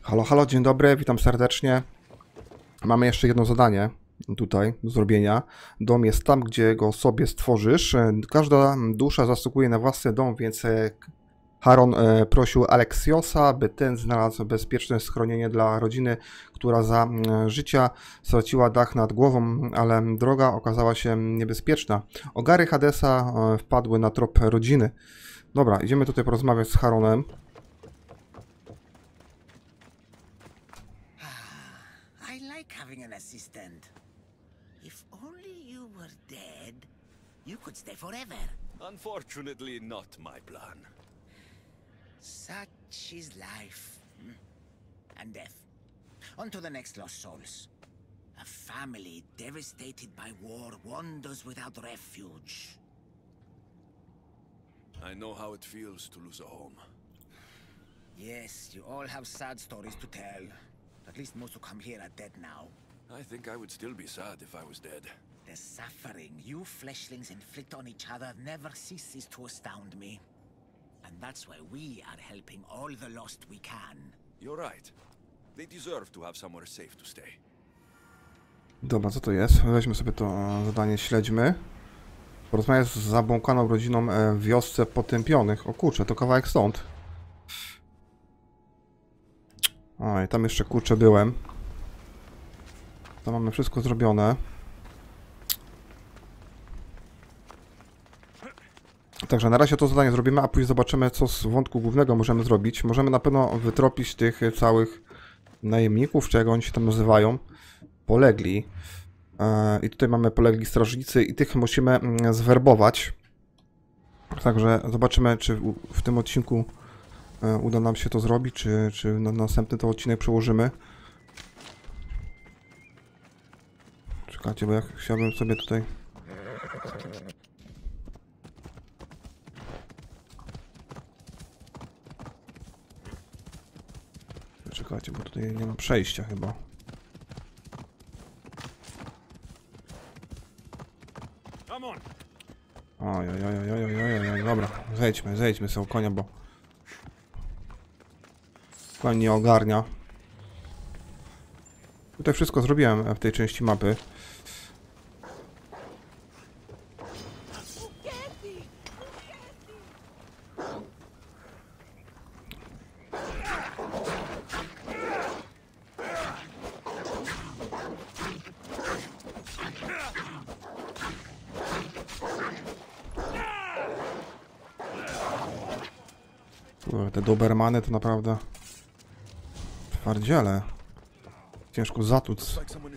Halo, halo, dzień dobry, witam serdecznie. Mamy jeszcze jedno zadanie tutaj do zrobienia. Dom jest tam, gdzie go sobie stworzysz. Każda dusza zasługuje na własny dom, więc Charon prosił Aleksiosa, by ten znalazł bezpieczne schronienie dla rodziny, która za życia straciła dach nad głową, ale droga okazała się niebezpieczna. Ogary Hadesa wpadły na trop rodziny. Dobra, idziemy tutaj porozmawiać z Charonem. Having an assistant. If only you were dead, you could stay forever. Unfortunately, not my plan. Such is life. And death. On to the next lost souls. A family devastated by war wanders without refuge. I know how it feels to lose a home. Yes, you all have sad stories to tell. At least most who come here are dead now. I think I would still be sad if I was dead. The suffering you fleshlings inflict on each other never ceases to astound me. And that's why we are helping all the lost we can. You're right. They deserve to have somewhere safe to stay. Dobra, co to jest? Weźmy sobie to zadanie, śledźmy. Porozmawiać z zabłąkaną rodziną w wiosce potępionych. O kurczę, to kawałek stąd. Oj, tam jeszcze kurczę byłem. To mamy wszystko zrobione. Także na razie to zadanie zrobimy, a później zobaczymy, co z wątku głównego możemy zrobić. Możemy na pewno wytropić tych całych najemników, czy jak oni się tam nazywają. Polegli. I tutaj mamy polegli strażnicy i tych musimy zwerbować. Także zobaczymy, czy w tym odcinku uda nam się to zrobić, czy na następny to odcinek przełożymy. Czekajcie, bo ja chciałbym sobie tutaj... Czekajcie, bo tutaj nie ma przejścia chyba. Oj, dobra, zejdźmy sobie konia, bo... Koń nie ogarnia. Tutaj wszystko zrobiłem w tej części mapy. Te dobermany to naprawdę twardziele. Ciężko zatłuc.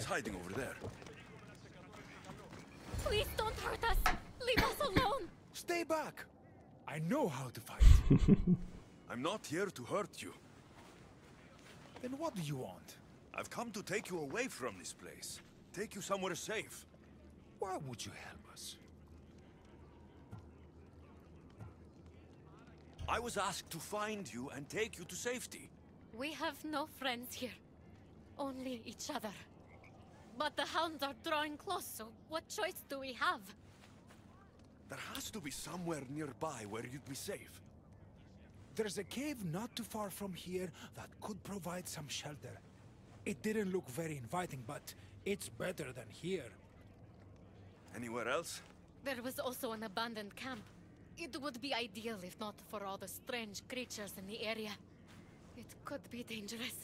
Please don't hurt us. Leave us alone. Stay back. I know how to fight. I'm not here to hurt you. Then what do you want? I've come to take you away from this place. Take you somewhere safe. Why would you help us? I was asked to find you and take you to safety. We have no friends here. Only each other. But the hounds are drawing close, so what choice do we have? There has to be somewhere nearby where you'd be safe. There's a cave not too far from here that could provide some shelter. It didn't look very inviting, but it's better than here. Anywhere else? There was also an abandoned camp. It would be ideal if not for all the strange creatures in the area. It could be dangerous.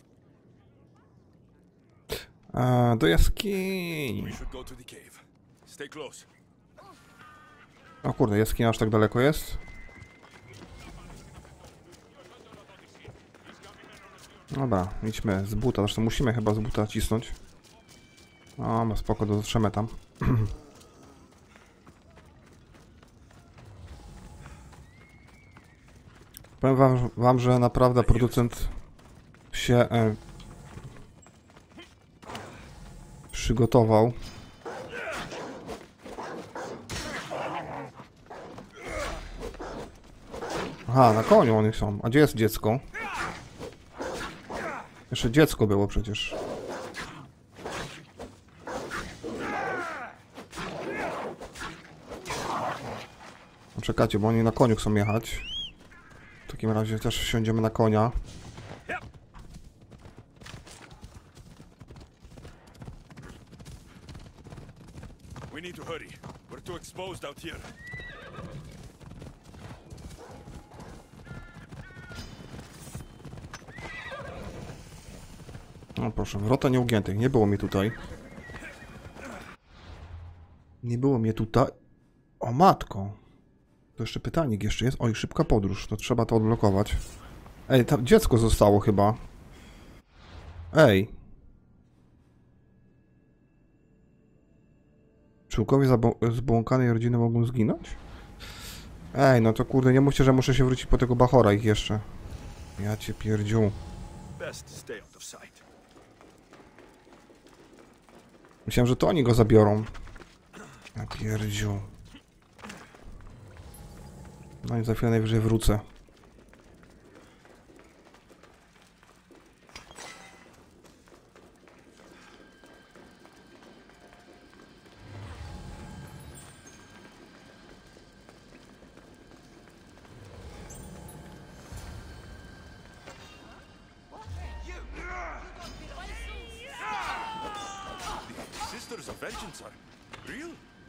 Do jaskini. We should go to the cave. Stay close. O kurde, jaskinia aż tak daleko jest? Dobra, idźmy z buta. Zresztą musimy chyba z buta cisnąć. O, ma spoko, dotrzemy tam. Powiem wam, że naprawdę producent się przygotował. Aha, na koniu oni są. A gdzie jest dziecko? Jeszcze dziecko było przecież. Czekajcie, bo oni na koniu chcą jechać. W takim razie też wsiądziemy na konia. exposed out here. No proszę, wrota nieugiętych. Nie było mnie tutaj. Nie było mnie tutaj. O matko. To jeszcze pytanik jeszcze jest. Oj, szybka podróż. To trzeba to odblokować. Ej, tam dziecko zostało chyba. Ej. Członkowie zbłąkanej rodziny mogą zginąć? Ej, no to kurde, nie mówcie, że muszę się wrócić po tego Bachora ich jeszcze. Ja cię pierdziu. Best stay out of sight. Myślałem, że to oni go zabiorą. Ja pierdziu. No i za chwilę najwyżej wrócę. Sisters of Vengeance are real?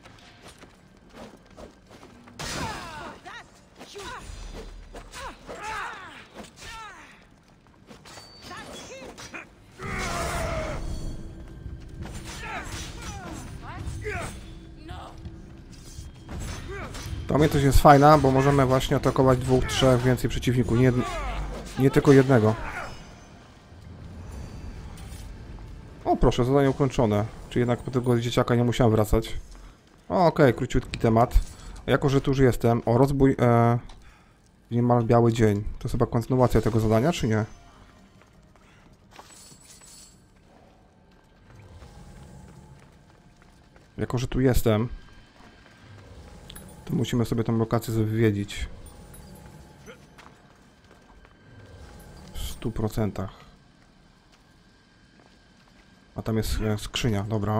Ta umiejętność jest fajna, bo możemy właśnie atakować 2, 3 więcej przeciwników, nie tylko jednego. O proszę, zadanie ukończone. Czy jednak po tego dzieciaka nie musiałem wracać. O, okej, króciutki temat. Jako, że tu już jestem, o rozbój niemal biały dzień. To jest chyba kontynuacja tego zadania, czy nie? Jako, że tu jestem, to musimy sobie tę lokację zwiedzić. W 100%. A tam jest skrzynia, dobra.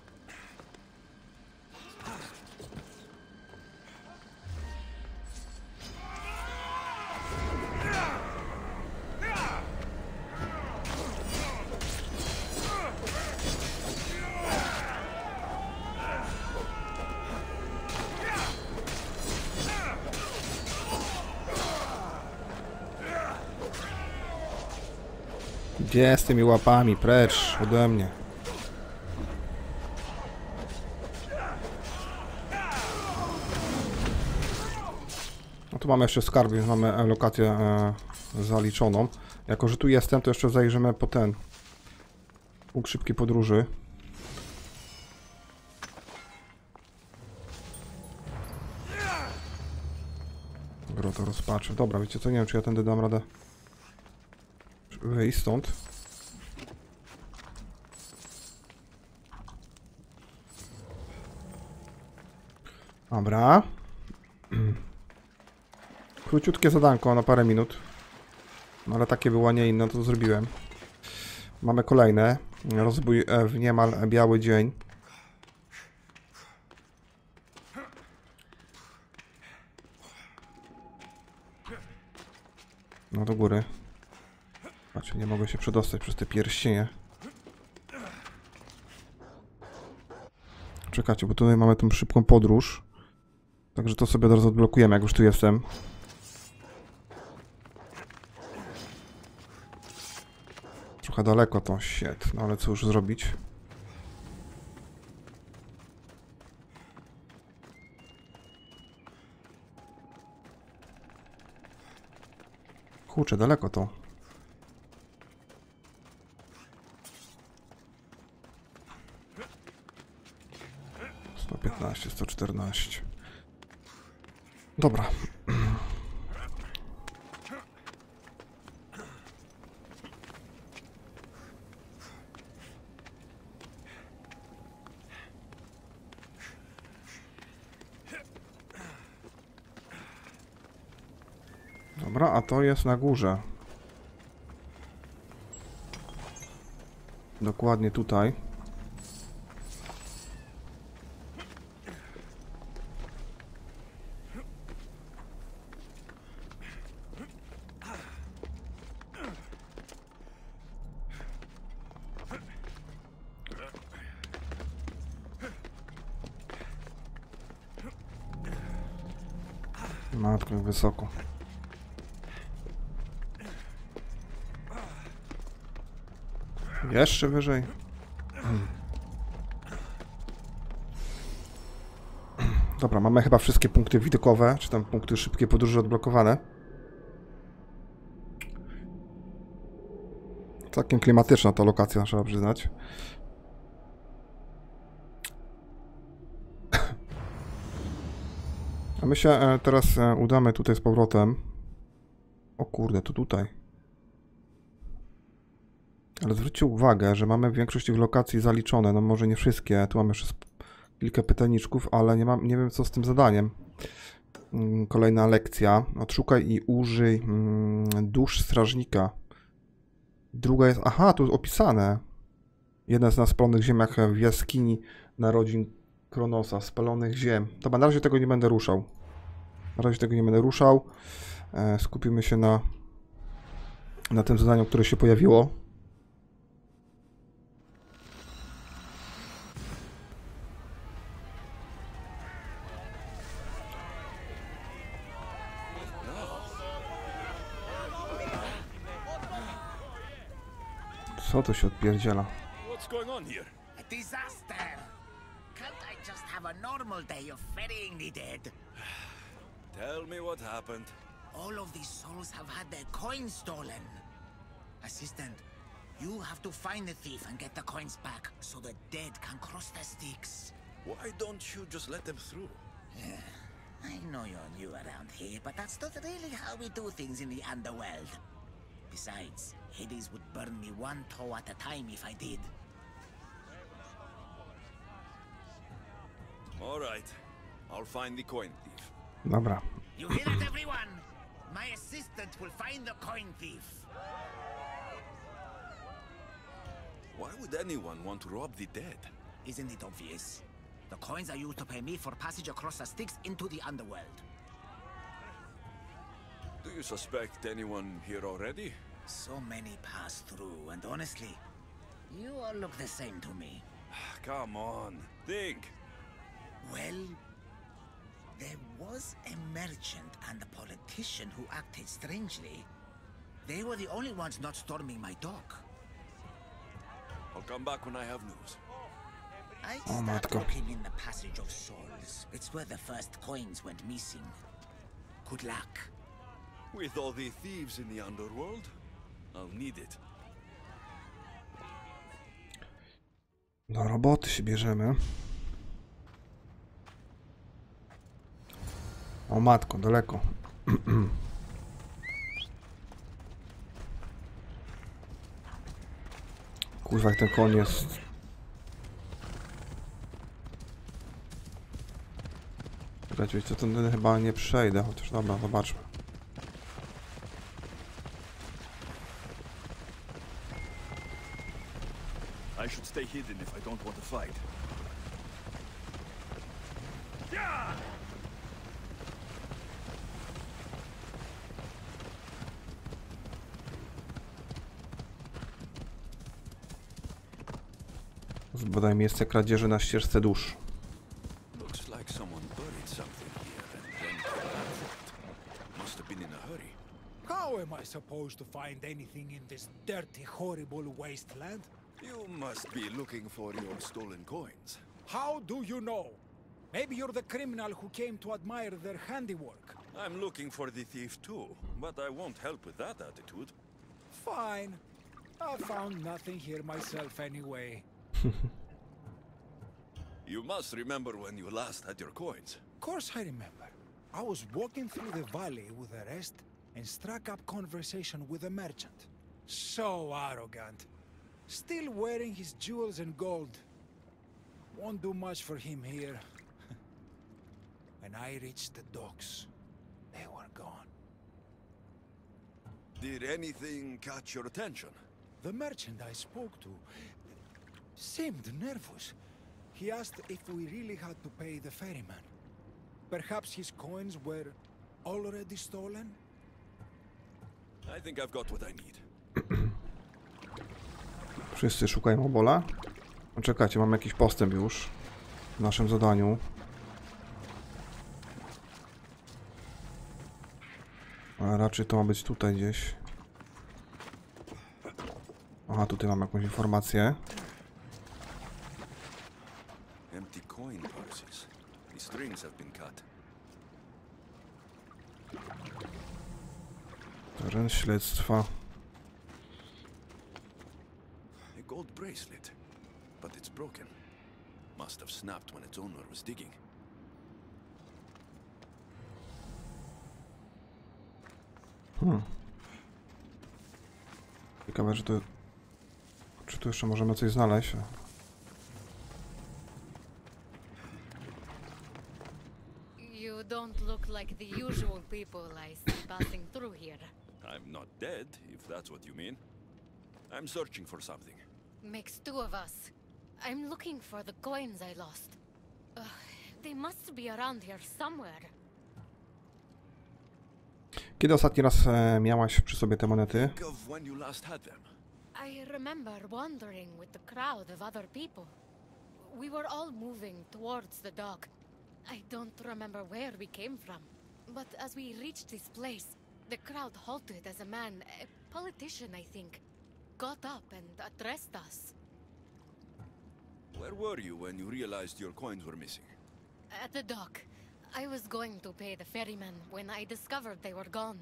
Gdzie z tymi łapami? Precz ode mnie. No tu mamy jeszcze skarby, więc mamy lokację zaliczoną. Jako, że tu jestem, to jeszcze zajrzymy po ten punkt szybkiej podróży. Grota rozpaczy. Dobra, wiecie co? Nie wiem, czy ja tędy dam radę wyjść stąd. Dobra. Króciutkie zadanko na parę minut. No ale takie było, nie inne, to zrobiłem. Mamy kolejne. Rozbój w niemal biały dzień. No do góry. Patrzcie, nie mogę się przedostać przez te pierścienie. Czekajcie, bo tutaj mamy tą szybką podróż. Także to sobie od razu odblokujemy, jak już tu jestem. Trochę daleko to, shit, no ale co już zrobić? Kurczę, daleko to. Sto 115, 114. Dobra. Dobra, a to jest na górze. Dokładnie tutaj. Matko, jak wysoko. Jeszcze wyżej. Dobra, mamy chyba wszystkie punkty widokowe, czy tam punkty szybkiej podróży odblokowane. Całkiem klimatyczna ta lokacja, trzeba przyznać. A my się teraz udamy tutaj z powrotem. O kurde, to tutaj. Ale zwróćcie uwagę, że mamy większość tych lokacji zaliczone. No może nie wszystkie, tu mamy jeszcze kilka pytaniczków, ale nie wiem co z tym zadaniem. Kolejna lekcja. Odszukaj i użyj dusz strażnika. Druga jest... Aha, tu jest opisane. Jedna z na spalonych ziemiach w jaskini narodzin Kronosa. Spalonych ziem. Dobra, na razie tego nie będę ruszał. Skupimy się na tym zadaniu, które się pojawiło. Co to się odpierdziela? What's going on here? A disaster! Can't I just have a normal day of ferrying the dead? Tell me what happened. All of these souls have had their coins stolen. Assistant, you have to find the thief and get the coins back so the dead can cross the Styx. Why don't you just let them through? I know you're new around here, but that's not really how we do things in the underworld. Besides, Hades would burn me one toe at a time if I did. All right. I'll find the coin thief. Dobra. You hear that, everyone? My assistant will find the coin thief. Why would anyone want to rob the dead? Isn't it obvious? The coins are used to pay me for passage across the Styx into the underworld. Do you suspect anyone here already? So many pass through, and honestly, you all look the same to me. Come on, think. Well, there was a merchant and a politician who acted strangely. They were the only ones not storming my dock. I'll come back when I have news. I Oh, start matko. looking in the Passage of Souls. It's where the first coins went missing. Good luck. With all the thieves in the underworld, I'll need it. Do roboty się bierzemy. O matko, daleko. Kurwa, jak ten koń jest. Czekajcie, co to chyba nie przejdę, chociaż dobra, zobaczmy. I should stay hidden if I don't want to fight. Zbadaj miejsce kradzieży na ścieżce dusz. Looks like someone buried something here and then came back for it. Must have been in a hurry. How am I supposed to find anything in this dirty, horrible wasteland? You must be looking for your stolen coins. How do you know? Maybe you're the criminal who came to admire their handiwork. I'm looking for the thief too, but I won't help with that attitude. Fine. I found nothing here myself anyway. You must remember when you last had your coins. Of course I remember. I was walking through the valley with the rest and struck up conversation with a merchant. So arrogant. Still wearing his jewels and gold. Won't do much for him here. When I reached the docks, they were gone. Did anything catch your attention? The merchant I spoke to seemed nervous. He asked if we really had to pay the ferryman. Perhaps his coins were already stolen? I think I've got what I need. Wszyscy szukają obola. Czekajcie, mamy jakiś postęp już w naszym zadaniu. A raczej to ma być tutaj gdzieś. Aha, tutaj mam jakąś informację. Empty coin purses. The strings have been cut. Teren śledztwa. A gold bracelet, but it's broken. Must have snapped when its owner was digging. Ciekawe, że to... Czy tu jeszcze możemy coś znaleźć? You don't look like the usual people I see passing through here. I'm not dead, if that's what you mean. I'm searching for something. Makes two of us. I'm looking for the coins I lost. They must be around here somewhere. Kiedy ostatni raz miałaś przy sobie te monety? Think of when you last had them. I remember wandering with the crowd of other people. We were all moving towards the dock. I don't remember where we came from. But as we reached this place, the crowd halted as a man, a politician I think, got up and addressed us. Where were you when you realized your coins were missing? At the dock. I was going to pay the ferryman when I discovered they were gone.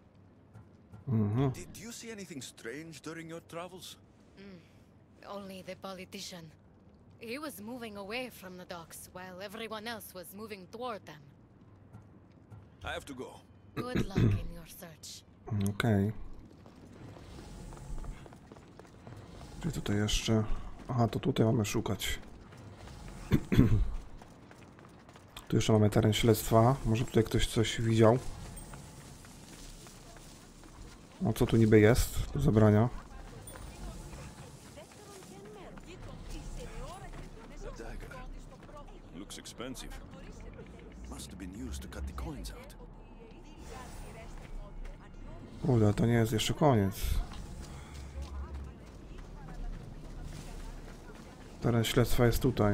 Did you see anything strange during your travels? Only the politician. He was moving away from the docks while everyone else was moving toward them. I have to go. Good luck in your search. Okej. Czyli tutaj jeszcze... Aha, to tutaj mamy szukać. Tu jeszcze mamy teren śledztwa. Może tutaj ktoś coś widział. O, co tu niby jest do zabrania? The dagger. Looks expensive. Must have been used to cut the coins out. Kurde, to nie jest jeszcze koniec. Teren śledztwa jest tutaj.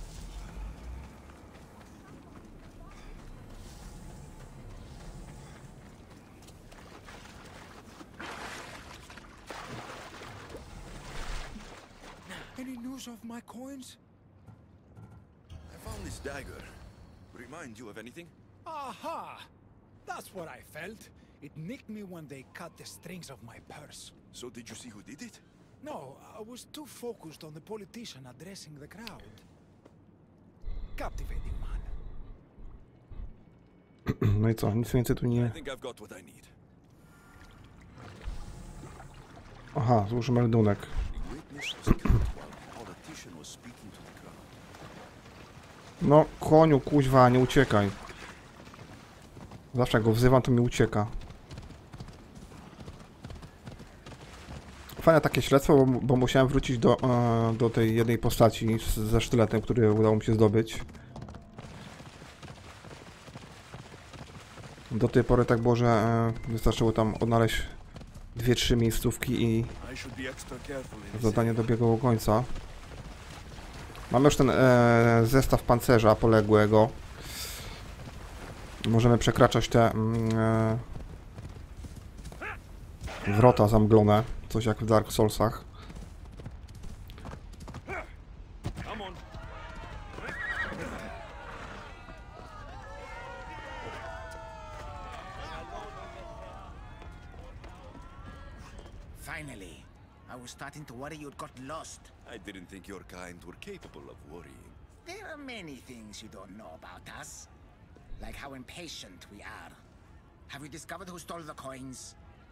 Any news of my coins? I found this dagger. Remind you of anything? Aha! That's what I felt. It nicked me when they cut the strings of my purse. So did you see who did it? No, I was too focused on the politician addressing the crowd. Captivating man. No i co? Nic więcej tu I nie... think I've got what I need. Aha, złóż meldunek. The witness was killed while the politician was speaking to the crowd. No, koniu, kuźwa, nie uciekaj. Zawsze jak go wzywam, to mi ucieka. Fajne takie śledztwo, bo musiałem wrócić do tej jednej postaci ze sztyletem, który udało mi się zdobyć. Do tej pory tak było, że wystarczyło tam odnaleźć 2-3 miejscówki i I should be extra careful in this zadanie dobiegło końca. Mamy już ten zestaw pancerza poległego. Możemy przekraczać te wrota zamglone, coś jak w Dark Soulsach. Come on. Finally. I was starting to worry you'd got lost. I didn't think your kind were capable of worrying. There are many things you don't know about us. Like how impatient we are. Have you discovered who stole the coins?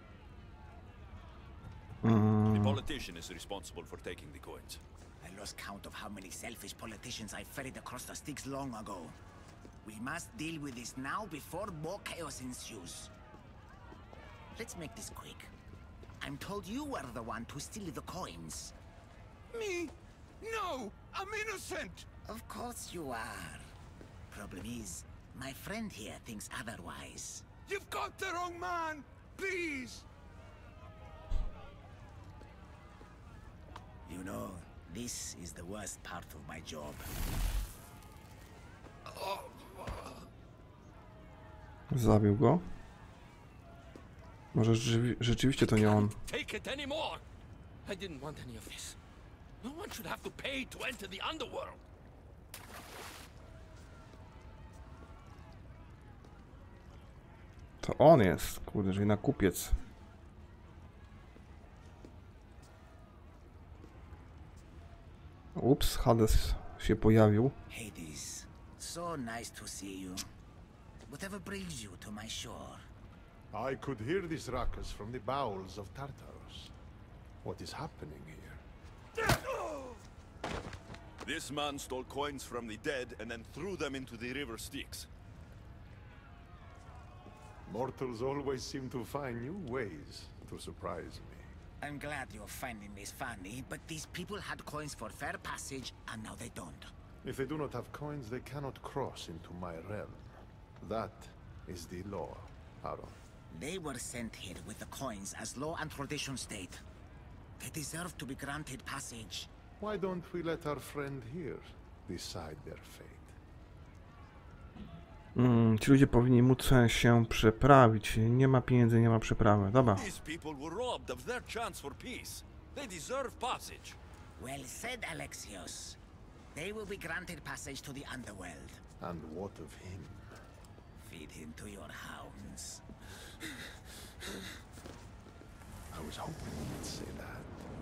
The politician is responsible for taking the coins. I lost count of how many selfish politicians I ferried across the Styx long ago. We must deal with this now before more chaos ensues. Let's make this quick. I'm told you were the one to steal the coins. Me? No! I'm innocent! Of course you are. Problem is, my friend here thinks otherwise. You've got the wrong man! Please! You know, this is the worst part of my job. Zabił go. Może rzeczywiście to nie on. Take it anymore. I didn't want any of this. No one should have to pay to enter the underworld. To on jest, kurde, że na kupiec. Ups, Hades się pojawił. Hades, so nice to see you. Whatever brings you to my shore? I could hear this ruckus from the bowels of Tartarus. What is happening here? This man stole coins from the dead and then threw them into the river Styx. Mortals always seem to find new ways to surprise me. I'm glad you're finding this funny, but these people had coins for fair passage, and now they don't. If they do not have coins, they cannot cross into my realm. That is the law, Aaron. They were sent here with the coins as law and tradition state. They deserve to be granted passage. Why don't we let our friend here decide their fate? Ci ludzie powinni móc się przeprawić. Nie ma pieniędzy, nie ma przeprawy. Dobra. These people were robbed of their chance for peace. They deserve passage. Well said, Alexios. They will be granted passage to the underworld. And what of him? Feed him to your hounds. I was hoping you'd say that.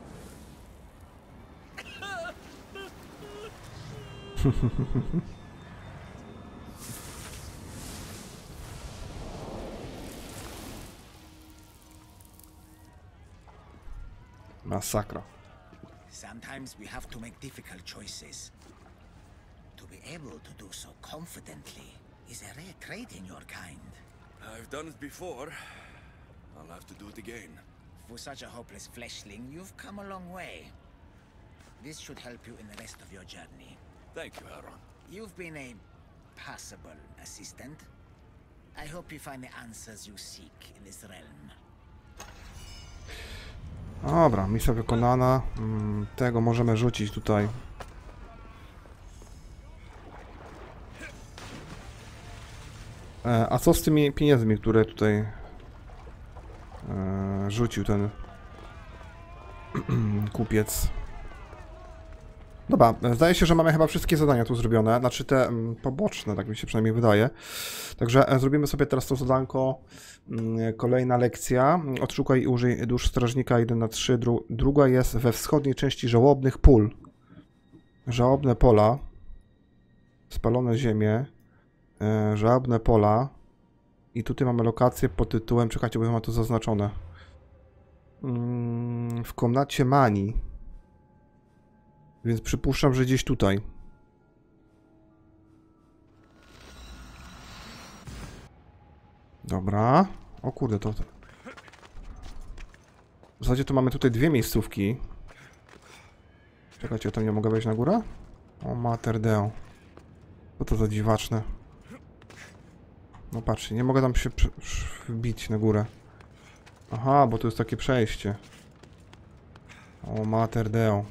Masakra. Sometimes we have to make difficult choices. To be able to do so confidently is a rare trait in your kind. I've done it before. I'll have to do it again. For such a hopeless fleshling, you've come a long way. This should help you in the rest of your journey. Thank you, Aaron. You've been a passable assistant. I hope you find the answers you seek in this realm. Dobra, misja wykonana. Tego możemy rzucić tutaj. A co z tymi pieniędzmi, które tutaj rzucił ten kupiec? Dobra, zdaje się, że mamy chyba wszystkie zadania tu zrobione, znaczy te poboczne, tak mi się przynajmniej wydaje. Także zrobimy sobie teraz to zadanko. Kolejna lekcja. Odszukaj i użyj dusz strażnika 1 na 3. Druga jest we wschodniej części żałobnych pól. Żałobne pola. Spalone ziemie. Żałobne pola. I tutaj mamy lokację pod tytułem, czekajcie, bo ja mam to zaznaczone. W komnacie Mani. Więc przypuszczam, że gdzieś tutaj. Dobra. O kurde, to... W zasadzie to mamy tutaj dwie miejscówki. Czekajcie, tam nie mogę wejść na górę? O mater deo. Co to za dziwaczne. No patrzcie, nie mogę tam się wbić na górę. Aha, bo to jest takie przejście. O mater deo.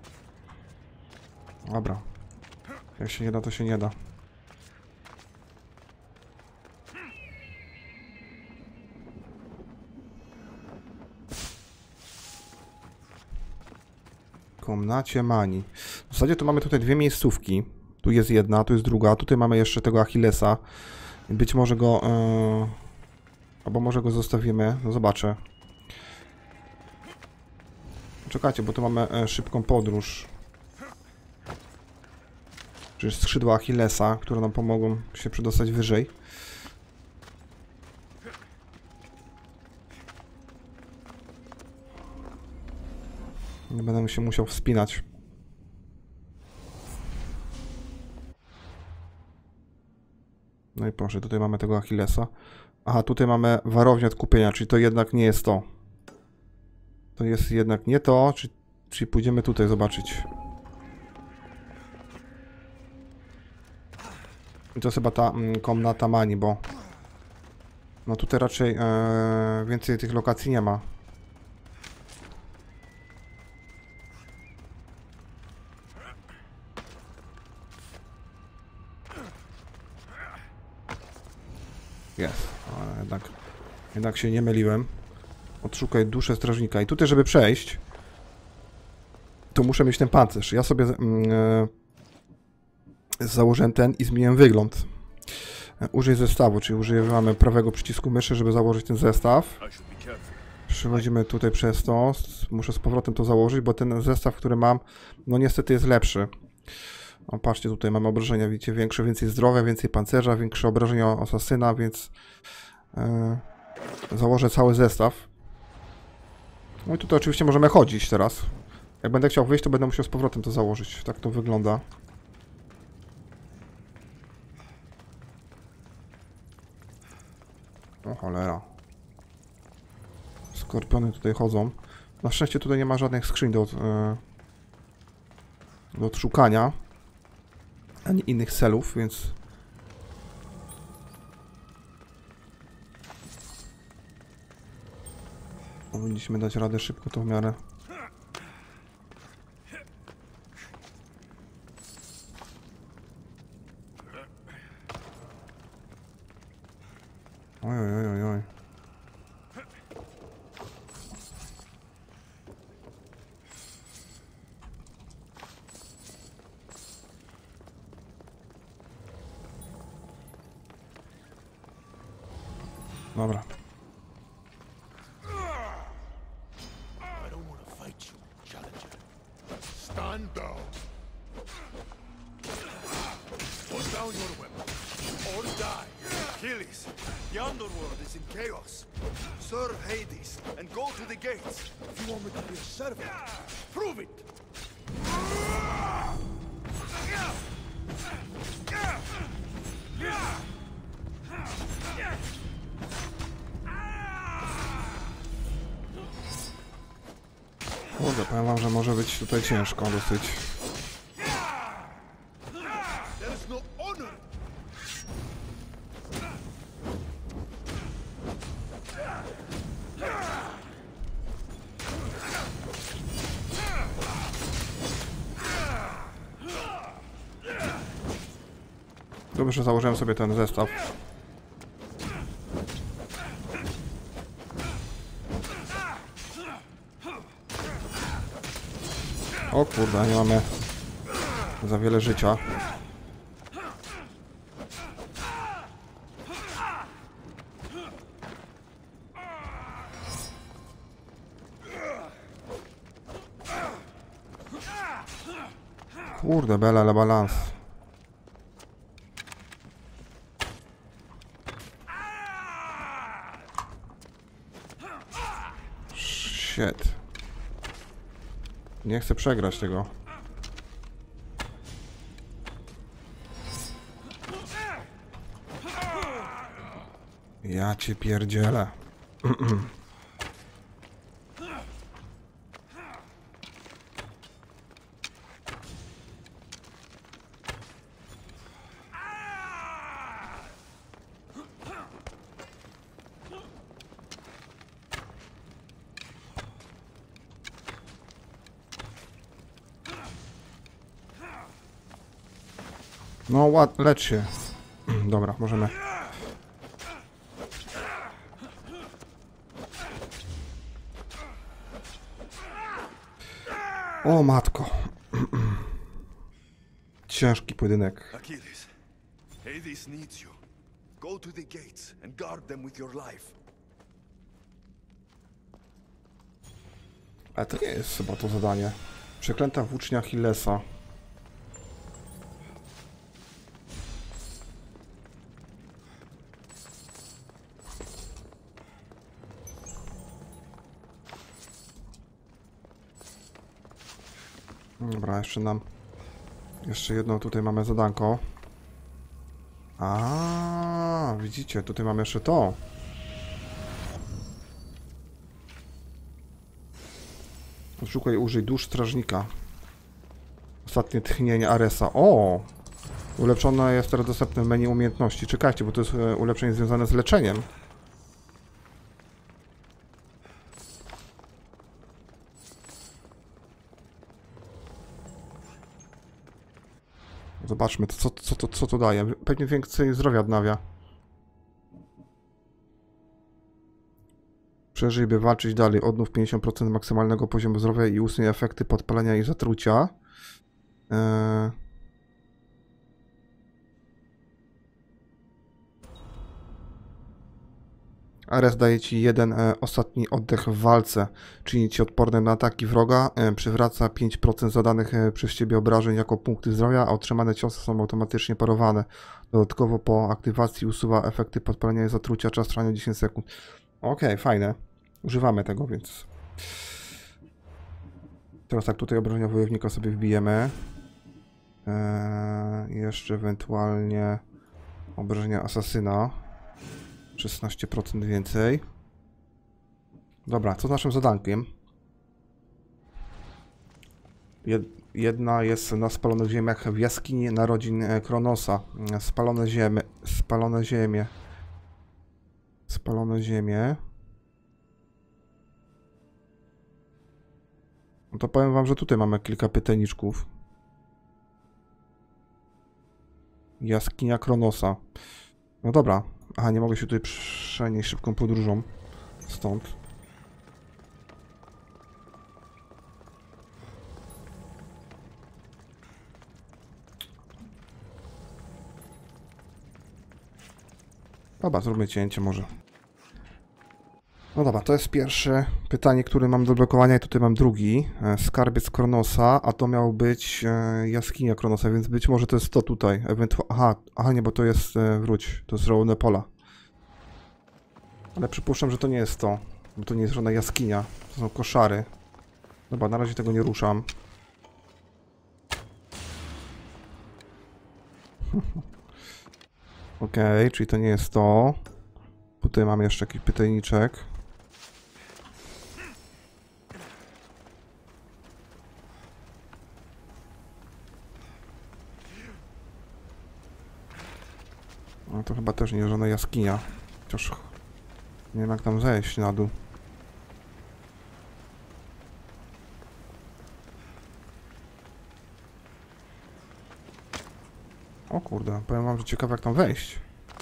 Dobra. Jak się nie da, to się nie da. W komnacie Mani. W zasadzie to mamy tutaj dwie miejscówki. Tu jest jedna, tu jest druga. Tutaj mamy jeszcze tego Achillesa. Być może go... albo może go zostawimy. No zobaczę. Czekajcie, bo tu mamy szybką podróż. Czyli skrzydła Achillesa, które nam pomogą się przedostać wyżej. Nie będę się musiał wspinać. No i proszę, tutaj mamy tego Achillesa. Aha, tutaj mamy warownię odkupienia, czyli to jednak nie jest to. To jest jednak nie to, czyli pójdziemy tutaj zobaczyć. I to jest chyba ta komnata Mani, bo... No tutaj raczej więcej tych lokacji nie ma. Jest, ale jednak się nie myliłem. Odszukaj duszę strażnika. I tutaj, żeby przejść, to muszę mieć ten pancerz. Ja sobie założyłem ten i zmieniłem wygląd. Użyj zestawu, czyli używamy prawego przycisku myszy, żeby założyć ten zestaw. Przychodzimy tutaj przez to. Muszę z powrotem to założyć, bo ten zestaw, który mam, no niestety jest lepszy. O, patrzcie, tutaj mamy obrażenia, widzicie, więcej zdrowia, więcej pancerza, większe obrażenia asasyna, więc założę cały zestaw. No i tutaj oczywiście możemy chodzić teraz. Jak będę chciał wyjść, to będę musiał z powrotem to założyć. Tak to wygląda. O cholera. Skorpiony tutaj chodzą. Na szczęście tutaj nie ma żadnych skrzyń do odszukania. Ani innych celów, więc... Powinniśmy dać radę szybko to w miarę. Oj, oj, oj, oj. Dobra. I don't want to fight you, challenger. Stand down. Put down your weapon, or die. Achilles, the underworld is in chaos. Serve Hades and go to the gates. If you want me to be a servant, prove it. Kurde, powiem wam, że może być tutaj ciężko dosyć. There is no honor. Dobrze, że założyłem sobie ten zestaw. O kurde, nie mamy za wiele życia. Kurde, bela la balans. Shit. Nie chcę przegrać tego. Ja cię pierdzielę. No, lecz się. Dobra, możemy. O matko. Ciężki pojedynek. Achilles, Hades needs you. Go to the gates and guard them with your life. Ale to nie jest chyba to zadanie. Przeklęta włócznia Achillesa. Dobra, jeszcze jedno tutaj mamy zadanko. A, widzicie, tutaj mamy jeszcze to. Odszukaj, użyj dusz strażnika. Ostatnie tchnienie Aresa. O! Ulepszone jest teraz dostępne w menu umiejętności. Czekajcie, bo to jest ulepszenie związane z leczeniem. Zobaczmy, co to daje. Pewnie więcej zdrowia odnawia. Przeżyj, by walczyć dalej. Odnów 50% maksymalnego poziomu zdrowia i usuń efekty podpalenia i zatrucia. Ares daje ci jeden ostatni oddech w walce. Czyni ci odporny na ataki wroga. Przywraca 5% zadanych przez ciebie obrażeń jako punkty zdrowia, a otrzymane ciosy są automatycznie parowane. Dodatkowo po aktywacji usuwa efekty podpalenia i zatrucia. Czas trwania 10 sekund. Okej, fajne. Używamy tego, więc... Teraz tak, tutaj obrażenia wojownika sobie wbijemy. Jeszcze ewentualnie obrażenia asasyna. 16% więcej. Dobra, co z naszym zadankiem? Jedna jest na spalonych ziemiach w jaskini narodzin Kronosa. Spalone ziemie. Spalone ziemie. No to powiem wam, że tutaj mamy kilka pytajniczków. Jaskinia Kronosa. No dobra. Aha, nie mogę się tutaj przenieść szybką podróżą. Stąd. Dobra, zróbmy cięcie może. No dobra, to jest pierwsze pytanie, które mam do blokowania i tutaj mam drugi. Skarbiec Kronosa, a to miał być jaskinia Kronosa, więc być może to jest to tutaj. Aha, nie, bo to jest, wróć, to jest rolne pola. Ale przypuszczam, że to nie jest to, bo to nie jest żadna jaskinia, to są koszary. Dobra, na razie tego nie ruszam. Okej, czyli to nie jest to. Tutaj mamy jeszcze jakiś pytajniczek. No to chyba też nie jest żadna jaskinia. Chociaż nie wiem jak tam zejść na dół. O kurde, powiem wam, że ciekawe jak tam wejść.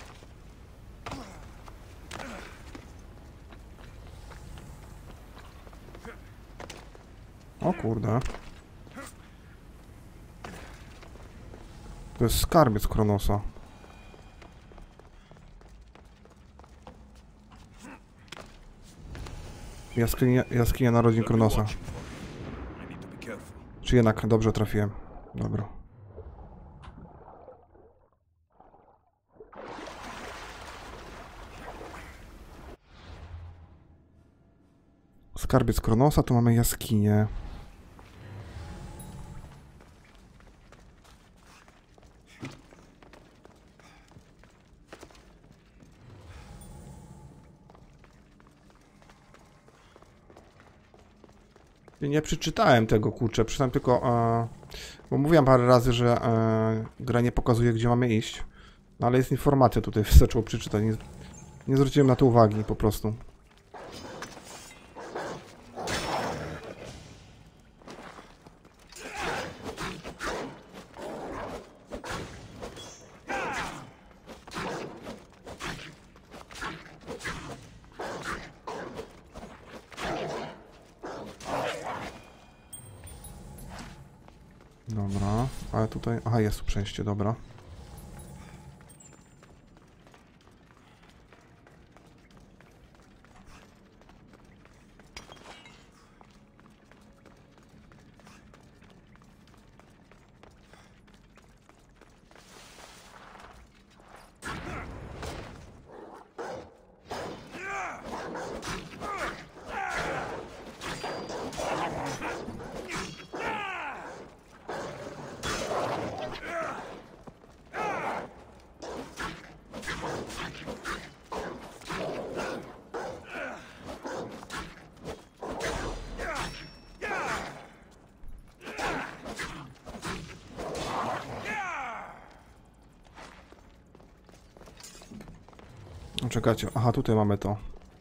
O kurde. To jest skarbiec Kronosa. Jaskinia narodzin Kronosa. Czy jednak dobrze trafiłem? Dobra. Skarbiec Kronosa, tu mamy jaskinię. Nie przeczytałem tego, kurczę, przeczytałem tylko, bo mówiłem parę razy, że gra nie pokazuje, gdzie mamy iść. No ale jest informacja tutaj, zaczął przeczytać, nie zwróciłem na to uwagi po prostu. Dobra, ale tutaj... Aha, jest tu przejście, dobra. Czekajcie, aha, tutaj mamy to.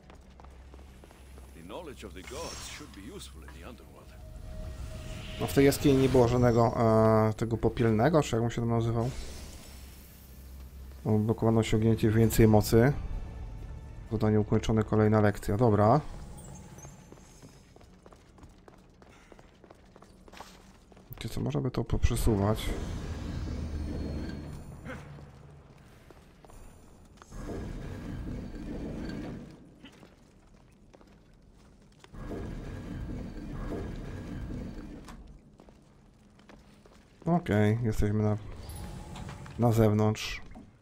No w tej jaskini nie było żadnego tego popielnego, czy jak on się tam nazywał? Blokowano osiągnięcie więcej mocy. Zadanie ukończone, kolejna lekcja, dobra. co, można by to poprzesuwać. Okej, jesteśmy na zewnątrz.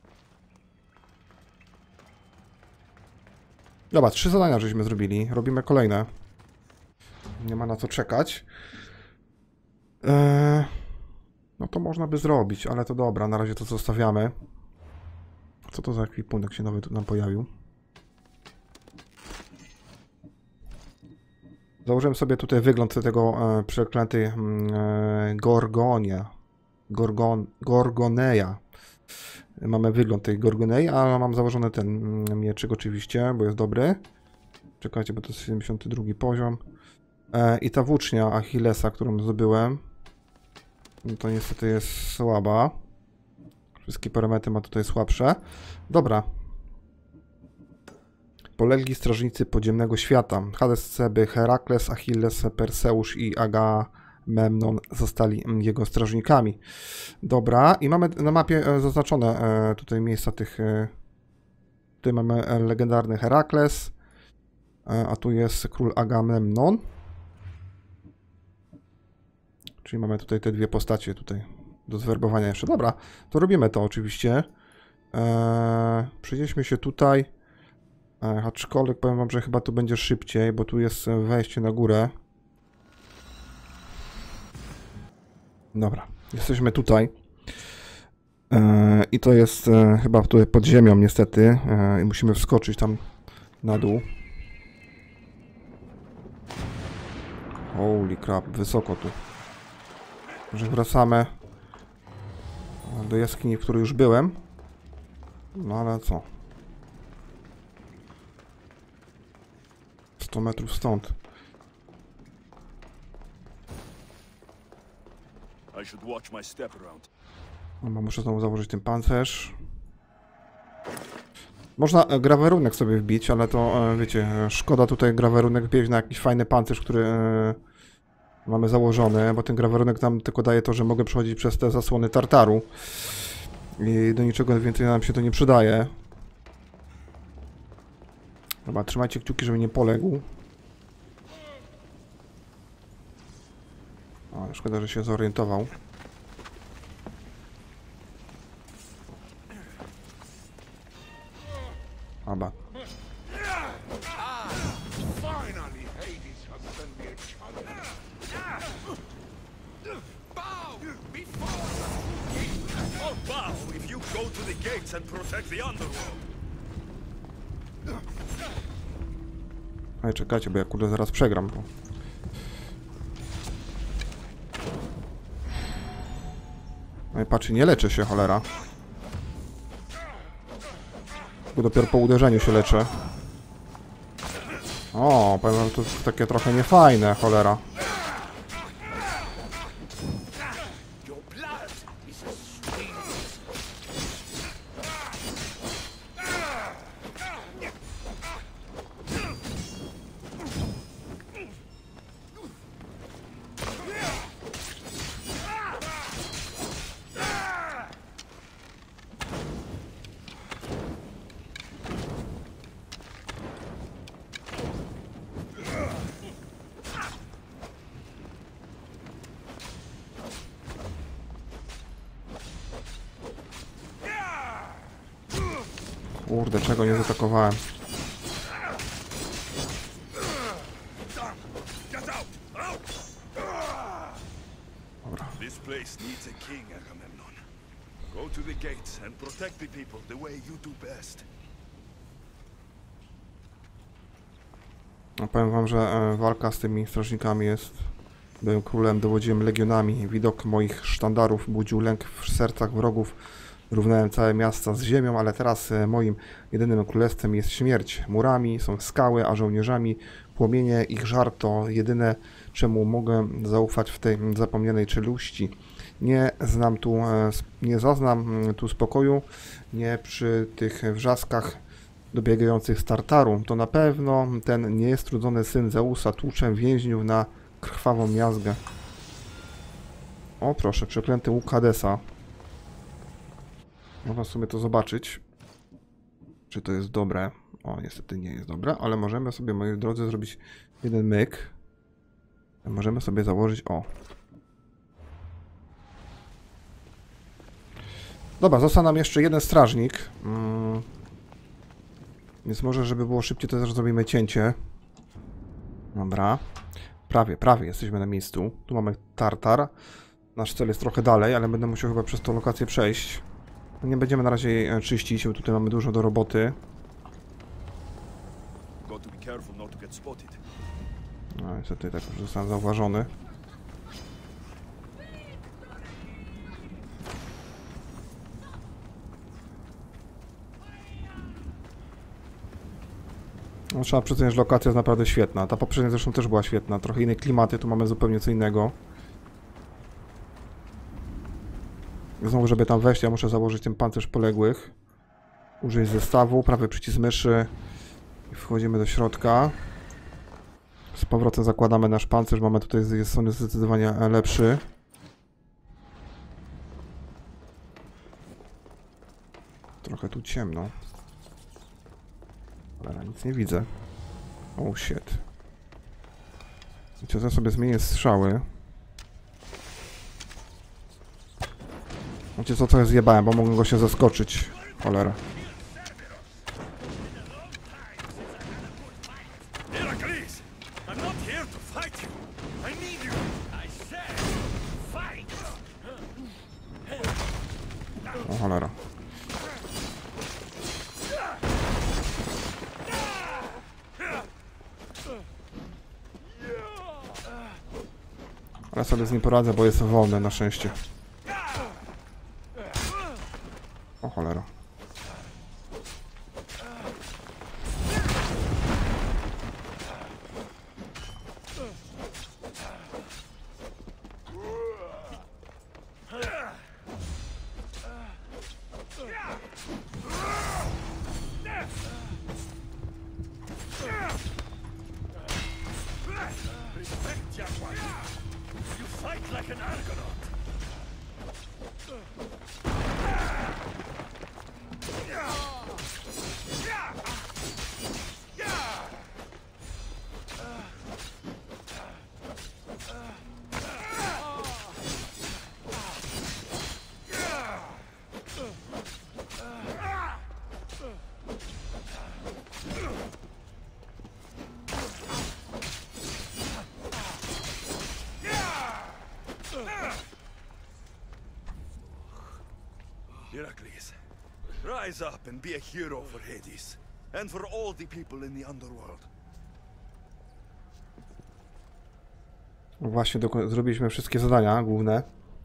Dobra, 3 zadania żeśmy zrobili. Robimy kolejne. Nie ma na co czekać. No to można by zrobić, ale to dobra, na razie to zostawiamy. Co to za ekwipunek się nowy tu nam pojawił? Założyłem sobie tutaj wygląd tego przeklętej Gorgoneja. Mamy wygląd tej Gorgonei, a mam założony ten mieczyk oczywiście, bo jest dobry. Czekajcie, bo to jest 72 poziom. I ta włócznia Achillesa, którą zdobyłem, no to niestety jest słaba. Wszystkie parametry ma tutaj słabsze. Dobra. Polegli strażnicy podziemnego świata. Hades, Ceby, Herakles, Achilles, Perseusz i Agamemnon zostali jego strażnikami. Dobra, i mamy na mapie zaznaczone tutaj miejsca tych... Tutaj mamy legendarny Herakles, a tu jest król Agamemnon. Czyli mamy tutaj te dwie postacie tutaj do zwerbowania jeszcze. Dobra, to robimy to oczywiście. Przenieśmy się tutaj. Aczkolwiek powiem wam, że chyba tu będzie szybciej, bo tu jest wejście na górę. Dobra, jesteśmy tutaj. I to jest chyba tutaj pod ziemią niestety. I musimy wskoczyć tam na dół. Holy crap, wysoko tu. Może wracamy do jaskini, w której już byłem. No ale co? 100 metrów stąd. No, muszę znowu założyć ten pancerz. Można grawerunek sobie wbić, ale to wiecie, szkoda tutaj grawerunek wbić na jakiś fajny pancerz, który mamy założony, bo ten grawerunek nam tylko daje to, że mogę przechodzić przez te zasłony tartaru. I do niczego więcej nam się to nie przydaje. Dobra, trzymajcie kciuki, żeby nie poległ. O, szkoda, że się zorientował. Dobra. Ej, czekajcie, bo ja kurde zaraz przegram. Bo... Ej, patrzcie, nie leczę się, cholera. Tylko dopiero po uderzeniu się leczę. O, powiem, że to takie trochę niefajne, cholera. Kurde, czego nie zaatakowałem? Dobra. This place needs a king, Agamemnon. Go to the gates and protect the people the way you do best. No, powiem wam, że walka z tymi strażnikami jest... Byłem królem, dowodziłem legionami. Widok moich sztandarów budził lęk w sercach wrogów. Równałem całe miasta z ziemią, ale teraz moim jedynym królestwem jest śmierć. Murami są skały, a żołnierzami płomienie. Ich żar to jedyne, czemu mogę zaufać w tej zapomnianej czeluści. Nie zaznam tu spokoju, nie przy tych wrzaskach dobiegających z Tartaru. To na pewno ten niestrudzony syn Zeusa tłucze więźniów na krwawą miazgę. O proszę, przeklęty łuk Hadesa. Można sobie to zobaczyć. Czy to jest dobre? O, niestety nie jest dobre, ale możemy sobie, moi drodzy, zrobić jeden myk. Możemy sobie założyć, o. Dobra, został nam jeszcze jeden strażnik. Więc może, żeby było szybciej, to też zrobimy cięcie. Dobra. Prawie jesteśmy na miejscu. Tu mamy Tartar. Nasz cel jest trochę dalej, ale będę musiał chyba przez tą lokację przejść. Nie będziemy na razie jej czyścić, bo tutaj mamy dużo do roboty. No niestety tak już zostałem zauważony. No, trzeba przyznać, że lokacja jest naprawdę świetna. Ta poprzednia zresztą też była świetna. Trochę inne klimaty, tu mamy zupełnie co innego. Znowu, żeby tam wejść, ja muszę założyć ten pancerz poległych. Użyj zestawu, prawy przycisk myszy. I wchodzimy do środka. Z powrotem zakładamy nasz pancerz. Mamy tutaj jest on zdecydowanie lepszy. Trochę tu ciemno. Ale nic nie widzę. Oh shit. Ja sobie zmienię strzały. Wiecie co, trochę zjebałem, bo mogłem go się zaskoczyć. Cholera. O cholera. Ale sobie z nim poradzę, bo jest wolny na szczęście. O cholera. Heracles, rise up and be a hero for Hades, and for all the people in the underworld. Właśnie zrobiliśmy wszystkie zadania główne.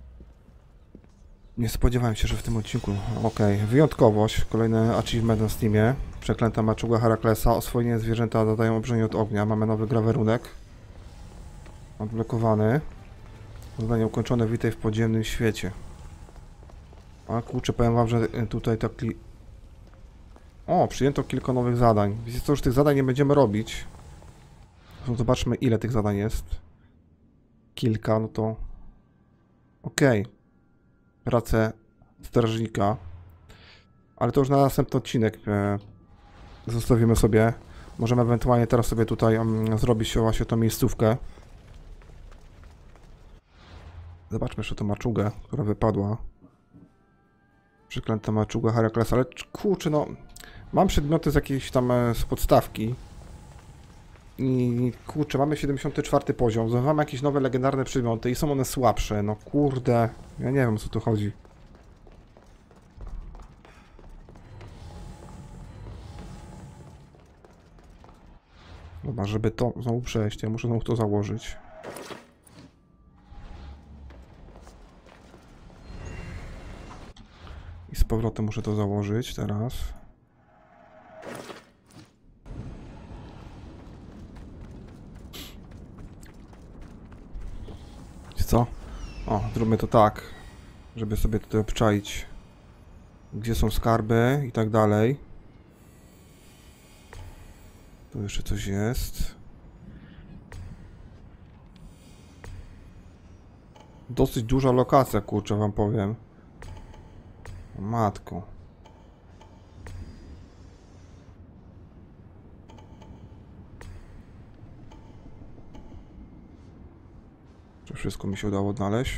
Nie spodziewałem się, że w tym odcinku... Okej, wyjątkowość, kolejny achievement na Steamie. Przeklęta maczuga Heraklesa, oswojenie zwierzęta dodają obrażenie od ognia. Mamy nowy grawerunek. Odblokowany. Zadanie ukończone, witaj w podziemnym świecie. A kurczę, powiem wam, że tutaj tak... O, przyjęto kilka nowych zadań. Wiecie co, już tych zadań nie będziemy robić. Zobaczmy, ile tych zadań jest. Kilka, no to... Okej. Pracę strażnika. Ale to już na następny odcinek zostawimy sobie. Możemy ewentualnie teraz sobie tutaj zrobić właśnie tą miejscówkę. Zobaczmy jeszcze tą maczugę, która wypadła. Przeklęta maczuga Heraklesa, ale kurczę, no... Mam przedmioty z jakiejś tam z podstawki. I kurczę, mamy 74 poziom. Zdobywamy jakieś nowe legendarne przedmioty i są one słabsze. No kurde, ja nie wiem, o co tu chodzi. Dobra, żeby to znowu przejść, ja muszę znowu to założyć. I z powrotem muszę to założyć teraz. Co? O, zróbmy to tak, żeby sobie tutaj obczaić, gdzie są skarby i tak dalej. Tu jeszcze coś jest. Dosyć duża lokacja, kurczę, wam powiem. O matko. Czy wszystko mi się udało odnaleźć?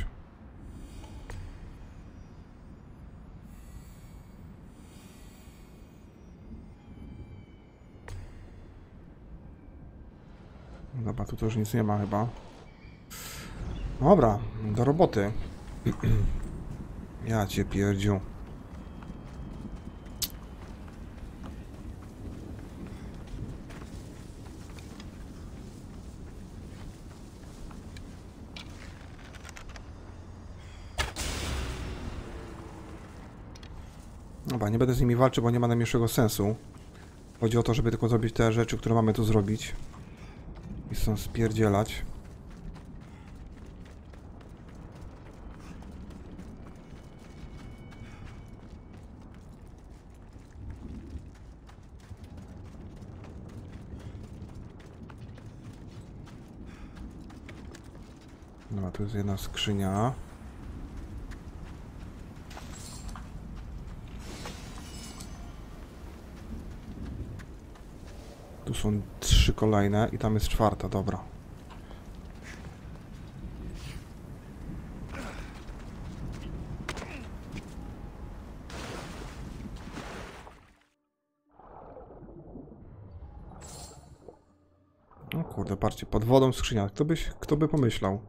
Dobra, tu też nic nie ma chyba. Dobra, do roboty. Ja cię pierdziu. Dobra, nie będę z nimi walczył, bo nie ma najmniejszego sensu. Chodzi o to, żeby tylko zrobić te rzeczy, które mamy tu zrobić. I stąd spierdzielać. Dobra, tu jest jedna skrzynia. Tu są 3 kolejne i tam jest 4, dobra. O kurde, patrzcie, pod wodą skrzynia. Kto by pomyślał?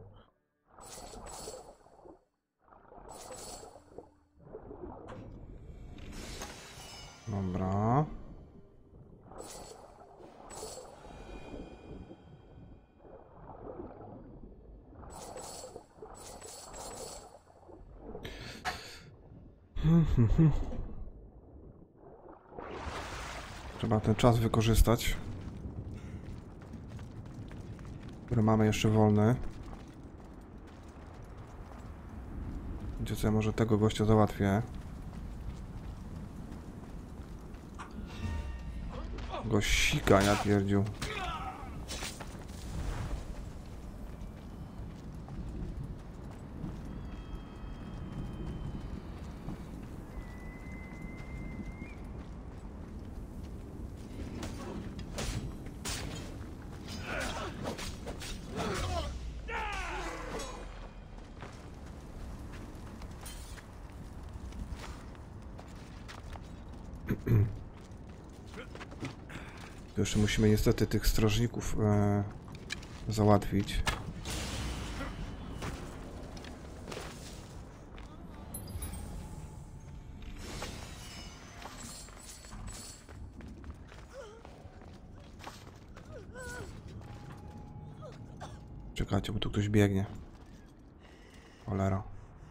Dobra. Trzeba ten czas wykorzystać, który mamy jeszcze wolny. Gdzie co, ja może tego gościa załatwię. Go sika, ja pierdziu. To jeszcze musimy niestety tych strażników załatwić. Czekajcie, bo tu ktoś biegnie. Cholera.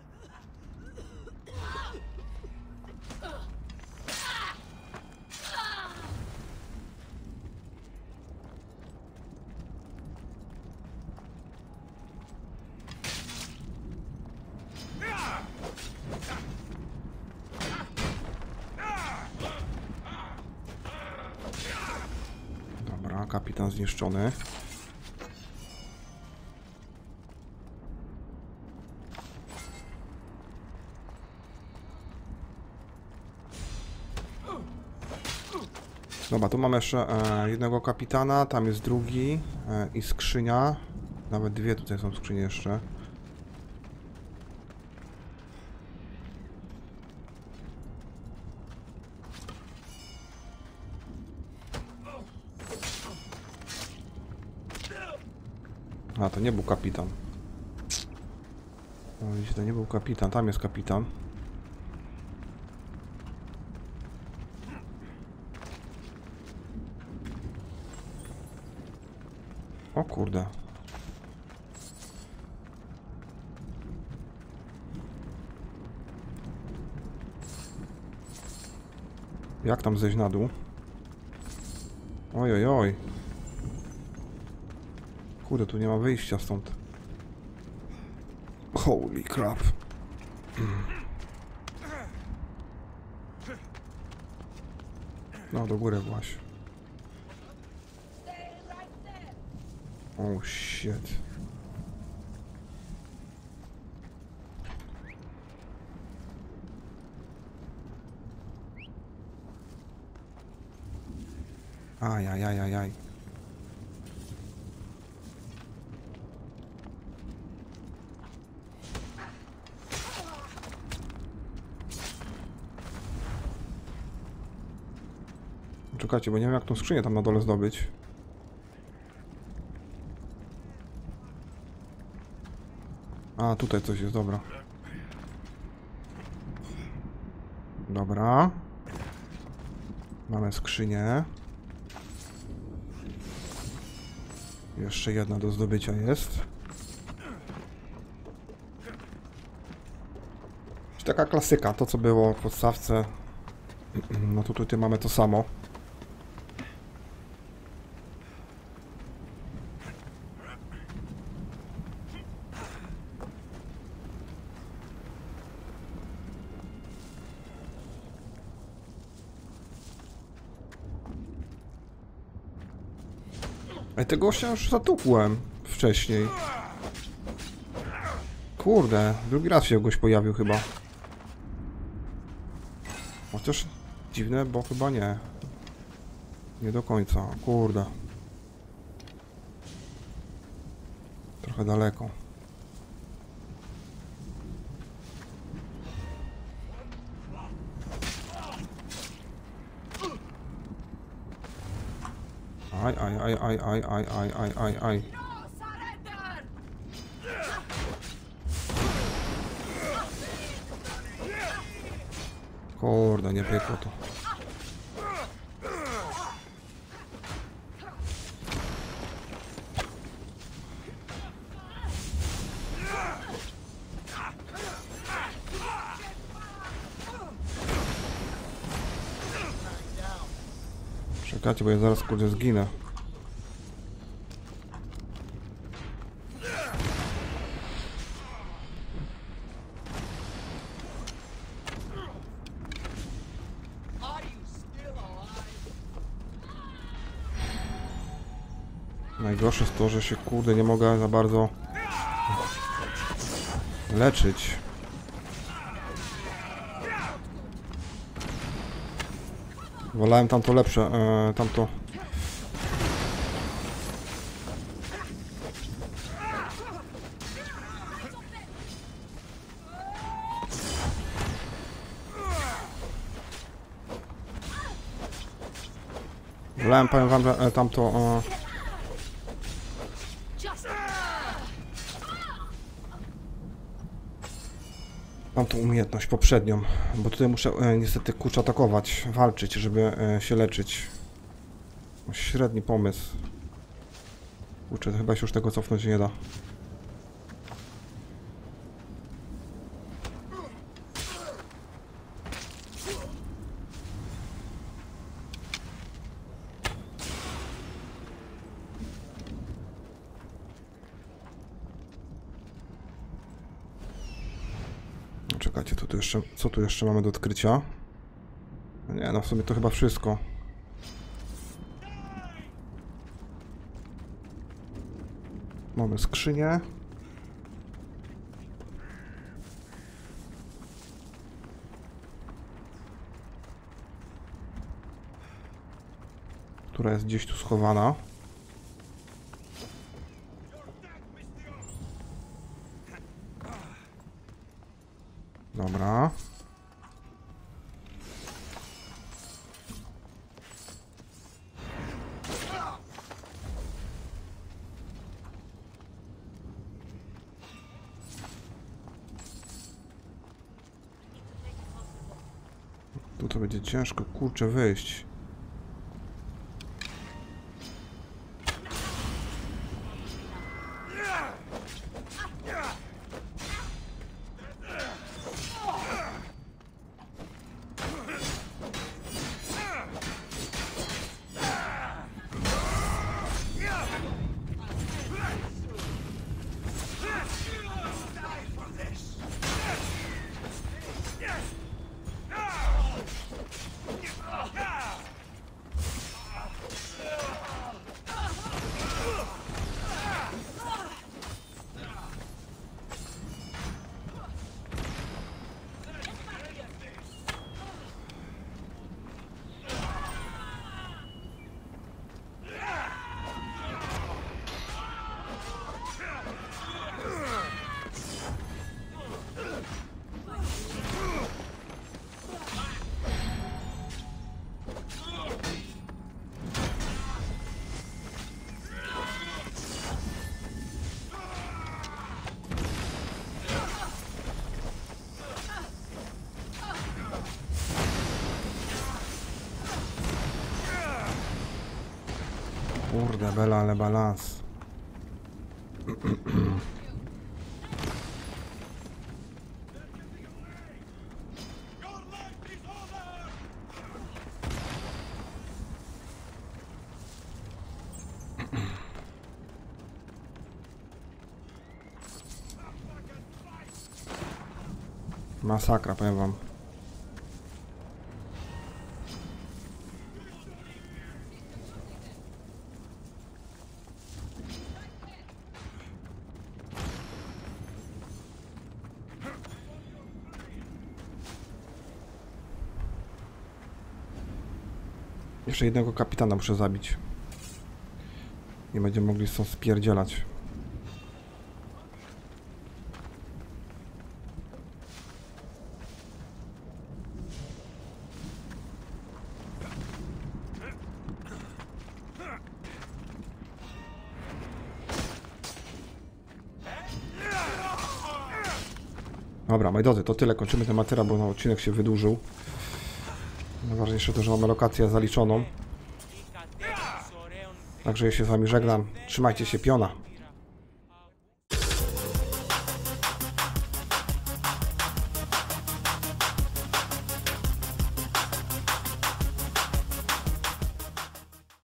Dobra, kapitan zniszczony. Dobra, tu mamy jeszcze jednego kapitana, tam jest drugi i skrzynia. Nawet 2 tutaj są skrzynie jeszcze. A, to nie był kapitan. No, widzicie, to nie był kapitan, tam jest kapitan. O kurde. Jak tam zejść na dół? Oj, oj, oj. Kurde, tu nie ma wyjścia stąd. Holy crap. No, do góry właśnie. Oh shit. Ajajajajaj. Czekajcie, bo nie wiem jak tą skrzynię tam na dole zdobyć. A, tutaj coś jest, dobra. Dobra. Mamy skrzynię. Jeszcze jedna do zdobycia jest. Taka klasyka, to co było w podstawce. No to tutaj mamy to samo. Ej, tego gościa już zatukłem wcześniej. Kurde, drugi raz się goś pojawił chyba. Chociaż dziwne, bo chyba nie. Nie do końca, kurde. Trochę daleko. Aj. Kurde, nie piekło to. Czekajcie, bo ja zaraz kurde zginę. Najgorsze jest to, że się kurde nie mogę za bardzo leczyć. Wolałem tamto lepsze, tamto. Wolałem, powiem wam, że tamto. Mam tą umiejętność poprzednią, bo tutaj muszę niestety kurczę atakować, walczyć, żeby się leczyć. Średni pomysł. Kurczę, chyba się już tego cofnąć nie da. Czekajcie, to tu jeszcze, co tu jeszcze mamy do odkrycia? Nie, no w sumie to chyba wszystko. Mamy skrzynię. Która jest gdzieś tu schowana. Dobra. Tu to będzie ciężko, kurczę, wyjść. Kurde, bela, ale balans. Masakra, powiem wam. Jeszcze jednego kapitana muszę zabić. Nie będziemy mogli stąd spierdzielać. Dobra, moi drodzy, to tyle. Kończymy ten materiał, bo na odcinek się wydłużył. Najważniejsze to, że mamy lokację zaliczoną. Także ja się z wami żegnam. Trzymajcie się, piona.